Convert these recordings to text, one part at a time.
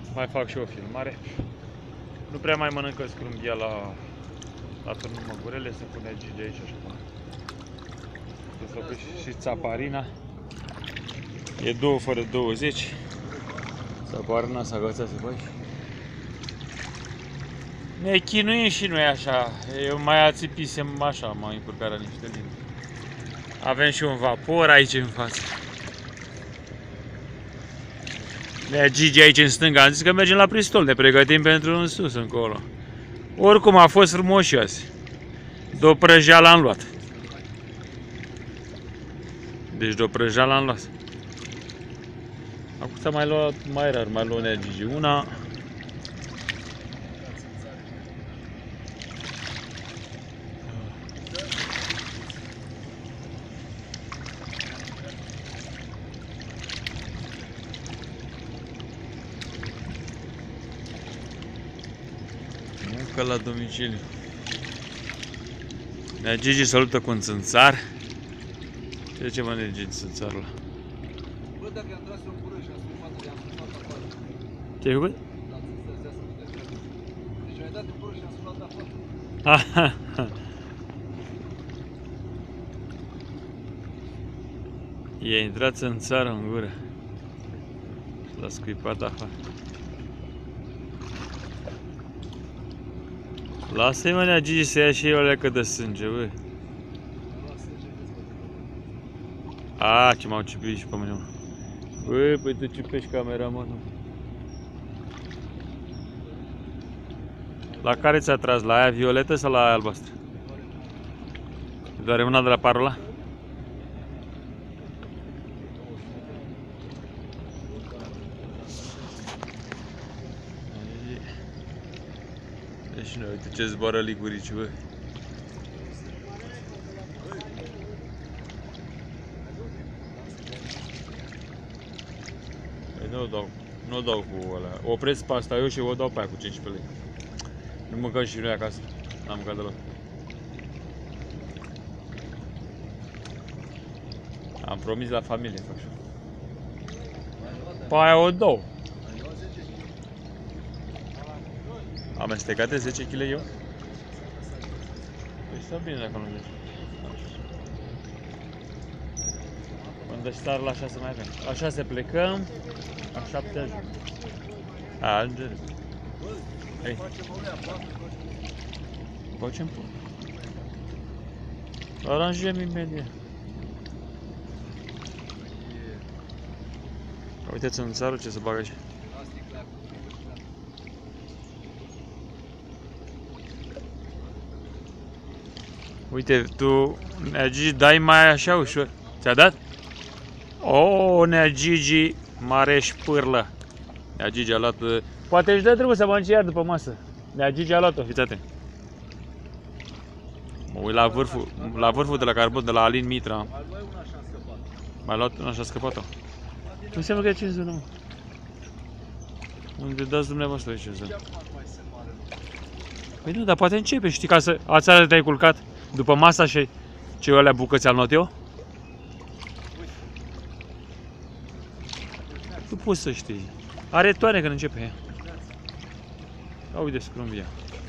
mai fac și o filmare. Nu prea mai mănâncă scrumbia la turnul Măgurele, se pune Gigi aici așa. Se fac și țaparina. E 2 fără 20. Țaparina s-a agățat să faci. Ne chinuim și noi așa. Eu mai ațipisem așa, mai încurcarea niște limbi. Avem și un vapor aici în față. Ne Gigi aici în stânga. Am zis că mergem la Pristol, ne pregătim pentru un sus încolo. Oricum a fost frumos azi. De-o prăjeală am luat. Deci de-o prăjeală am luat. Acum s-a mai luat mai rar, mai luat Gigi una. Muncă la domiciliu. Nea Gigi salută cu un țânțar. Ce mănânci Gigi țânțarul ăla? Bă, dacă am tras un bură și am scuipat, i-am scuipat afară. Ce-ai făcut? Deci mi-ai dat în bură și am scuipat afară. I-a intrat țânțarul în gură. L-a scuipat afară. Lasă-i mă, Nea Gigi, să ia și eu leacă de sânge, bă. A, ce m-au cipit și pe mine, mă. Bă, păi tu cipești cameramanul. La care ți-a tras? La aia violetă sau la aia albastră? Doare mâna de la parul ăla? Deci noi, uite ce zboară ligurici, bă. Nu dau cu ăla. Opresc pe asta eu și o dau pe aia cu 15 lei. Nu mâncăm și noi acasă. N-am mâncat deloc. Am promis la familie, fac așa. Pe aia o dau. Amestecate 10 kg eu? Păi stă bine dacă nu zici. Unde star la 6 mai avem. La 6 plecăm, la 7 ajung. Ajungem. Ei. Facem pun. Aranjăm imediat. Uite-ți în țară ce se bagă aici. Uite, tu, Nea Gigi, dai mai așa ușor. Ți-a dat? O, Nea Gigi, mare șpârlă. Nea Gigi a luat... Poate își dă drumul să mănânce iar după masă. Nea Gigi a luat-o, fiți atent. Mă uit la vârful de la carbon, de la Alin Mitra. Mai luat una și a scăpat-o. Nu înseamnă că e 5 zone, mă. Unde dați dumneavoastră 5 zone? Păi nu, dar poate începe, știi, ca să... Ațară te-ai culcat după masa și ce alea bucăți al not eu? Tu poți să știi. Are toane când începe ea. Ia uite scrumbia.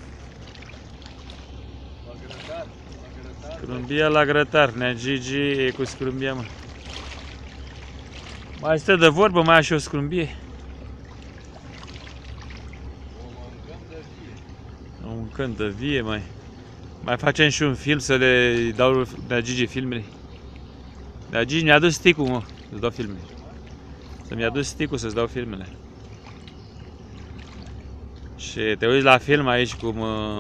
Scrumbia la grătar. Nea Gigi e cu scrumbia, mă. Mai stă de vorbă, mai ai și o scrumbie. O mâncăm de vie, mai. Mai facem și un film să le dau Nea Gigi filmele. Nea Gigi mi-a adus stick-ul, mă, să-ți dau filmele. Să-mi adus stick-ul să-ți dau filmele. Și te uiți la film aici cum...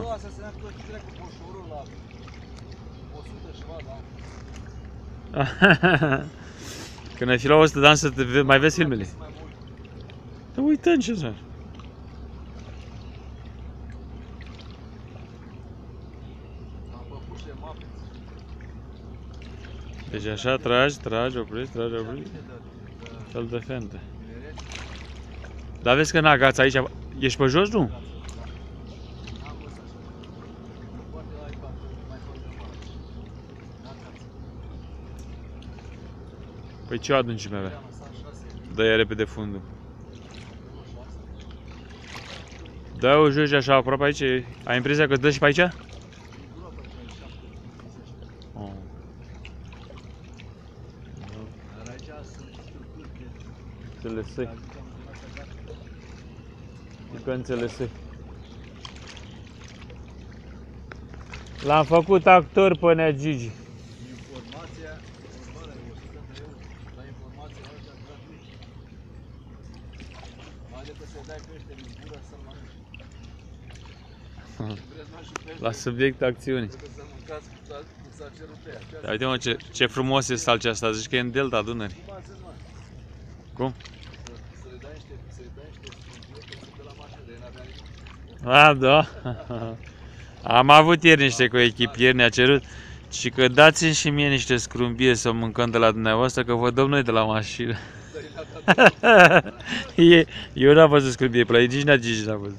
Când ai fi la 100 de ani să te mai vezi filmele. Te uităm ce zi. Deci așa tragi, oprești. Fel de fente. Dar vezi că n-agați aici. Ești pe jos, nu? Păi ce adâncime avea? Dă-i repede fundul. Dă-o jos așa aproape aici. Ai impresia că dă și pe aici? Oh. Dar aici sunt structuri de... Înțelesei. Că înțelesei. L-am făcut actor pe Nea Gigi. Informația, urmare, 100 de euro, la informația alea gratuit. Mai decât să-i dai peștele în gură să-l mănânci. Vreți mai și pește? La subiectul acțiunii. Trebuie să mâncați cum s-a cerut pe ea. Dar uite mă, ce frumos e salcea asta, zici că e în delta Dunării. Cum ați zis, mă? Cum? Să-i dai niște scânturi, că de la mașină, de n-avea nimic. A, da. Am avut ieri niște coechipieri, ne-a cerut și că dați-mi și mie niște scrumbie să mâncăm de la dumneavoastră, că vă dăm noi de la mașină. Eu n-am văzut scrumbie pe la ei, nici n-a văzut.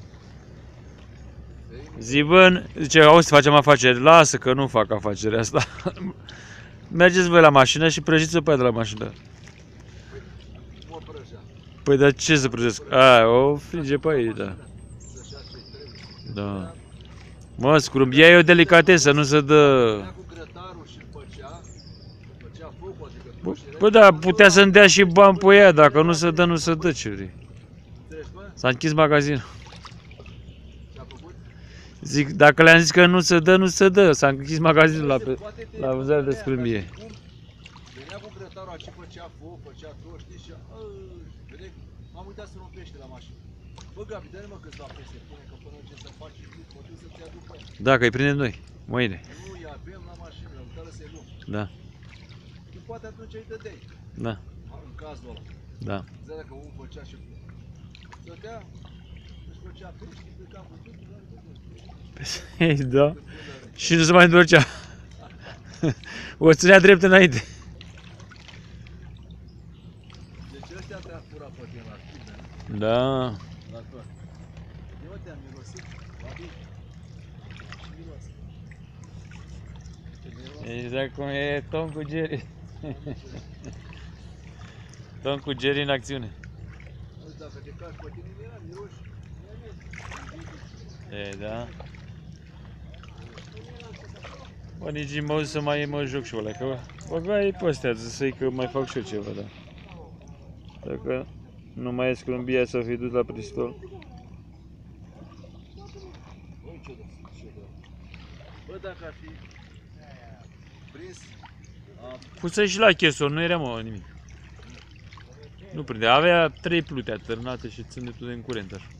Zi, bă, zice, auzi, să facem afaceri. Lasă că nu fac afacerea asta. Mergeți voi la mașină și prăjiți-o pe aia de la mașină. Mă prăjea. Păi, dar ce să prăjesc? A, o frige pe aici, da. Să-și ia ce-i trebuie. Da. Mă, scrumbia e o delicatesă, nu se dă... Venea cu grătarul și făcea focul, adică... Bă, da, putea să-mi dea și bani pe ea, dacă nu se dă, nu se dă, ce vrei. Înțelegi, bă? S-a închis magazinul. Ce-a făcut? Zic, dacă le-am zis că nu se dă, nu se dă. S-a închis magazinul la vânzare de scrumbie. Venea cu grătarul aici, făcea foc, făcea tot, știi, și... Vede, m-am uitat să luăm pește la mașină. Bă, Gabi, dă-ne mă câțiva pește, pune că până ce să faci, mă duc să-ți aduc pe aia. Da, că îi prindem noi, mâine. Nu, îi avem la mașină, am uitat să-i luăm. Da, Tu poate atunci îi dădeai, da, în cazul ăla. da. Zău dacă unul făcea și... Stătea, își făcea pește, pleca cu totul, Da. Și nu se mai întorcea. O ținea drept înainte. Deci ăștia te-a furat pe tine la tine, Da. la tot. Eu te-am mirosit, Babi. Și miros. Exact cum e Tom cu Jerry. Tom cu Jerry în acțiune. Auzi, dacă te cași pe tine, era miroși. E, da. Bă, nici mă să mai mă joc și ăla, că băgai pe astea, să-i că mai fac și eu ceva, da. Dacă nu mai e scrumbia să fi dus la pristol. Băi, ce dă, ce dă. Bă, dacă ar fi prins... Pusă și la chesor, nu era mă nimic. Nu prinde, avea 3 plute atârnate și țânetul de în curent așa.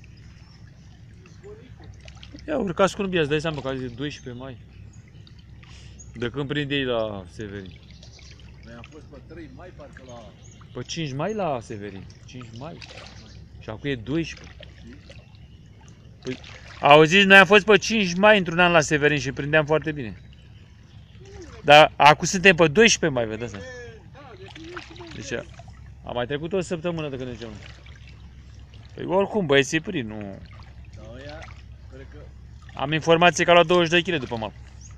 Ia urca scrumbia, îți dai seama că azi e 12 mai. De când prinde ei la Severin? Noi am fost pe 3 mai, parcă la... Pe 5 mai la Severin. 5 mai. Și acum e 12. Păi, auziți, noi am fost pe 5 mai într-un an la Severin și prindeam foarte bine. Dar acum suntem pe 12 mai, vedeți? Deci a mai trecut o săptămână de când ne ziceam. Păi oricum, băieții prind, nu... Dar ăia, cred că... Am informație că a luat 22 kg după mal.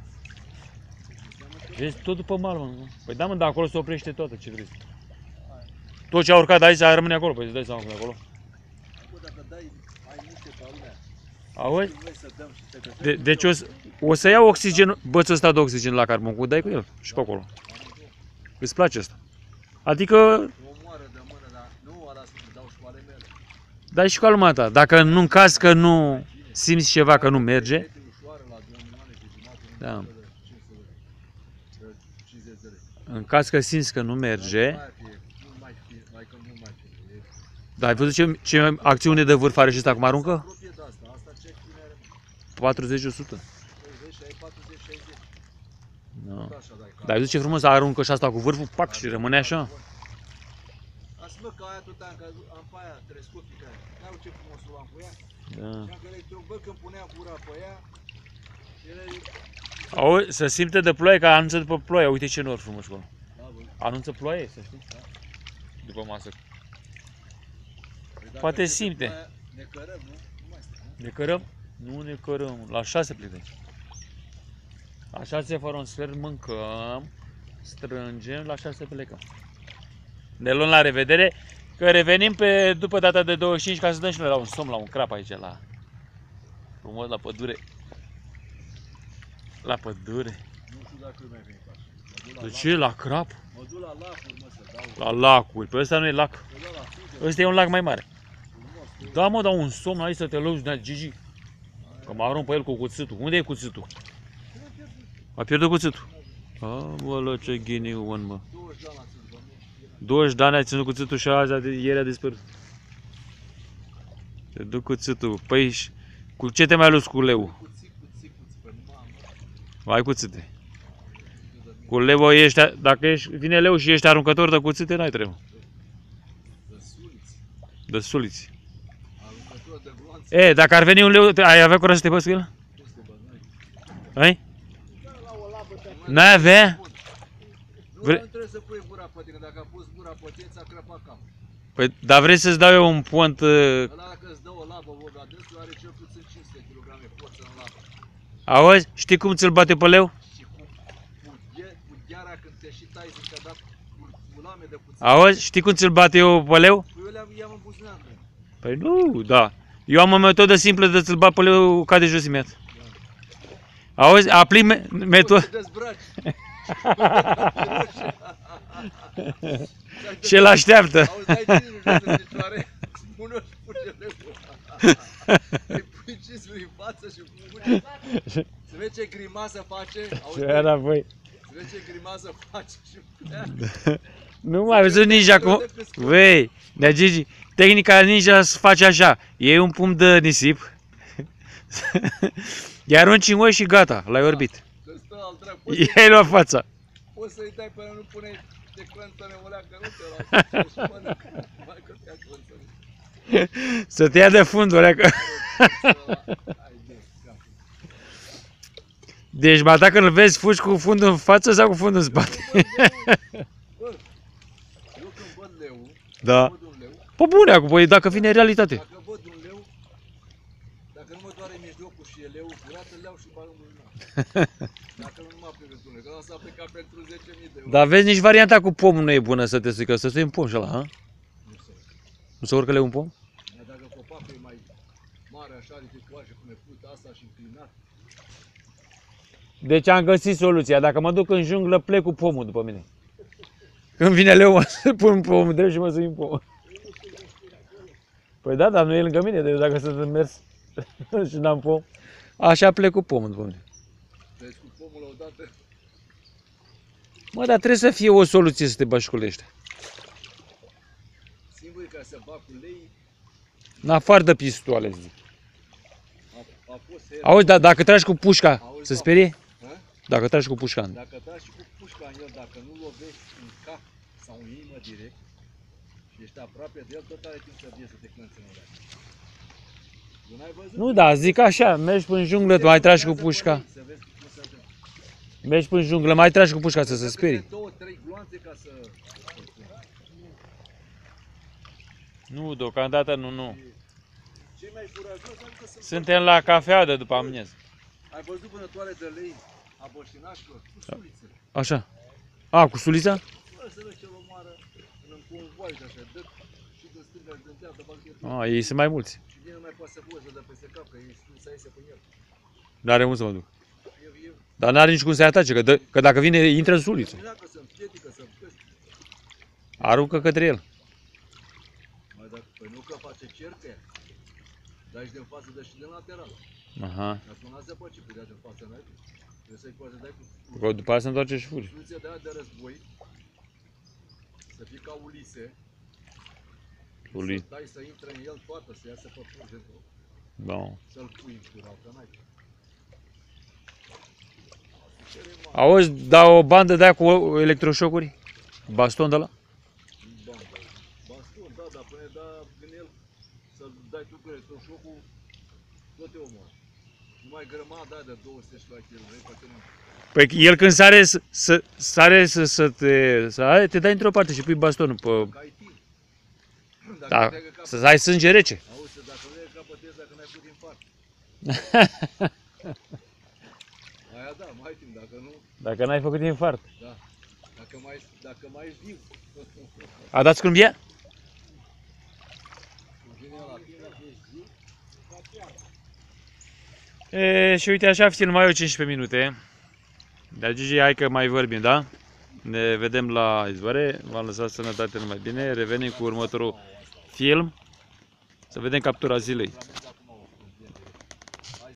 Vezi, tot după mal, mă. Păi da, mă, dar acolo se oprește toată, ce vrei. Tot ce a urcat de aici rămâne acolo, păi îți dai seama cum e acolo. Acum, dacă dai mai multe ca lumea, Auzi? noi să dăm și să găsim... Deci o să iau oxigen, bățul ăsta de oxigen la carbon, dai cu el și pe acolo. Îți place asta. Adică, O moară de mână, dar nu ăla să-mi dau și cu ale mele. dai și cu aluma ta. Dacă nu în caz că nu simți ceva că nu merge, Este ușoară la 2 milioane și jumate, nu Da. de 50 de lei. în caz că simți că nu merge, Mai că nu mai fie. dar ai văzut ce acțiune de vârf are și ăsta cum aruncă? Apropie de asta, asta ce cine are? 40-100. 30 și ai 40-60. No. Așa dai. Dar ai văzut ce frumos aruncă și asta cu vârful, pac, și rămâne așa. Asta mă, că aia tot am pe aia crescut, că n-au ce frumos o am cu ea. Da. Și am că bă, când puneam gura pe ea, ele... Auzi, să simte de ploaie, că anunță după ploaie. Uite ce nor frumos acolo. Da, bă. Anunță ploaie, să știi. Da. După masă. Păi dacă Poate începe simte. ploaia, ne cărăm, nu? Nu mai stă, nu? Ne cărăm? Nu ne cărăm. La 6 plecăm. La 6 fără un sfert mâncăm, strângem, la 6 plecăm. Ne luăm la revedere, că revenim după data de 25 ca să dăm și noi la un somn, la un crap aici, Frumos la pădure. La pădure. Nu știu dacă mai veni pe așa. De ce? La crap? Mă duc la lacuri, mă, să dau. La lacuri. Păi ăsta nu e lac. Mă duc la suge, Ăsta e un lac mai mare. frumos. Da, mă, dar un somn aici să te logi, de Gigi. Că mă arunc pe el cu cuțitul. Unde e cuțitul? A pierdut cuțitul. Aoleu, ce ghinion, mă. 20 de ani la ținut, bă, nu. 20 de ani ai ținut cuțitul și azi ieri a dispărut. Te duc cuțitul. Păi, cu ce te mai luți cu leu? Cuțit, păi nu mă am, Ai cuțite. Cu leu ești, dacă vine leu și ești aruncător de cuțite, n-ai treabă. de suliți, De suliți. aruncător de gloanțe. E, dacă ar veni un leu, ai avea curaj să te băți cu el? Este, bă, n-ai. Ai? N-ai avea? Nu Vre- trebuie să pui gura pe tine, dacă a pus gura pe tine, ți-a crăpat capul. Păi, dar vrei să-ți dau eu un pont... Ăla dacă îți dă o labă, vorba dânsul, are cel puțin 500 kg forță în labă. Auzi? Știi cum ți-l bate pe leu? Și cu gheara când te și tai, zici că a dat ulame de puțin. Auzi? Știi cum ți-l bate eu pe leu? Păi eu i-am în buzunar, bă. Păi nu, da. Eu am o metodă simplă de ți-l bat pe leu ca de jos imediat. Auzi? Aplic metodă... Te dezbraci. Și el așteaptă. Auzi, dai tine jos în picioare, spune-o și pune leu. Îi pui cismul în față și pune. Să vezi ce grimasă face. Auzi, Ce înapoi. să vezi ce grimasă face și pleacă. Nu mai văzut ninja cum... Vei, de Gigi, tehnica ninja se face așa. Iei un pumn de nisip, i arunci în oi și gata, l-ai orbit. Că stă al dracu. I-ai luat fața. Poți să-i dai până nu pune de clănțăne o leacă, nu te lasă. Și mănâncă. Mai că te ia clănțăne. Să te ia de fundul ăla că... Hai de cap. Deci, ba, dacă îl vezi, fugi cu fundul în față sau cu fundul în spate? Bă, eu când văd leu, Da. văd un leu, Pe bune acum, păi dacă vine realitate. dacă văd un leu, dacă nu mă doare mijlocul și e leu curat, îl iau și bag în buzunar. Dacă nu m-a privit unul, că s-a plecat pentru 10.000 de euro. Dar vezi, nici varianta cu pomul nu e bună să te strică, să stai în pom și ăla, ha? Nu se vede. Nu se urcă leu în pom? Dar dacă copacul e mai mare, așa, de coaje, cum e pluta asta și înclinat, Deci am găsit soluția. Dacă mă duc în junglă, plec cu pomul după mine. Când vine leu, mă pun pomul drept și mă sui în pom. Păi da, dar nu e lângă mine, deci dacă sunt în mers și n-am pom, așa plec cu pomul după mine. deci cu pomul la odată, Mă, dar trebuie să fie o soluție să te bași cu lește. singurii care se bag cu lei, În afară de pistoale, zic. a fost el. Auzi, dar dacă tragi cu pușca, Auzi, se da. sperie? Hă? Dacă tragi cu pușca. Dacă dai și cu pușca în el, dacă nu lovești în cap sau în inimă direct și ești aproape de el, tot are timp să vie să te clănțe în ureche. Tu n-ai văzut? Nu, da, zic așa, mergi până în junglă, mai tragi cu pușca. Să vezi cum se întâmplă. Mergi până în junglă, mai tragi cu pușca să se sperie. Trebuie 2-3 gloanțe ca să... Nu, deocamdată nu. Cei mai curajoși adică sunt... Suntem la cafea de după amiază. Ai văzut vânătoare de lei a băștinașilor? Cu sulițele. Așa. A, cu sulița? Bă, să vezi ce-l omoară în convoie așa, dă și din stânga și din dreapta, bagă el. A, ei sunt mai mulți. Și nimeni nu mai poate să fugă, să dă peste cap, că e să iese pe el. N-are cum să mă duc. Eu Dar n-are nici cum să-i atace, că dacă vine, intră în suliță. dacă să împiedică, să împiedică. Aruncă către el. Mai dacă, păi nu că face cercă, dai și din față, dă și din lateral. Aha. Dacă nu azi pe ce pe din față, n-ai? Trebuie să-i poate dai cu Că după aia se întoarce și fugi. soluția de aia de război, să fii ca Ulise, Uli. să dai să intre în el toată, să iasă pe frunze, Da. să-l pui în cural, că n-ai. Auzi, da o bandă de aia cu electroșocuri? Baston de la? Baston, da, dar până da în el să dai tu cu electroșocul, tot te omoară. Numai grămada aia de 200 și la kg, vrei, poate nu. Păi el când sare te dai într-o parte și pui bastonul pe... Că ai timp. Dacă Da, nu te-ai capăt, să ai sânge rece. auzi, dacă nu te-ai capătezi, dacă n-ai făcut infart. Aia da, mai ai timp, dacă nu, Dacă n-ai făcut infart. da. Dacă mai ești viu. A dat scrumbia? Vine la tine, ești viu. Și uite, așa filmai eu 15 minute. Dar Gigi, hai că mai vorbim, da? Ne vedem la izvoare. V-am lăsat sănătate numai bine. Revenim cu următorul film. Să vedem captura zilei.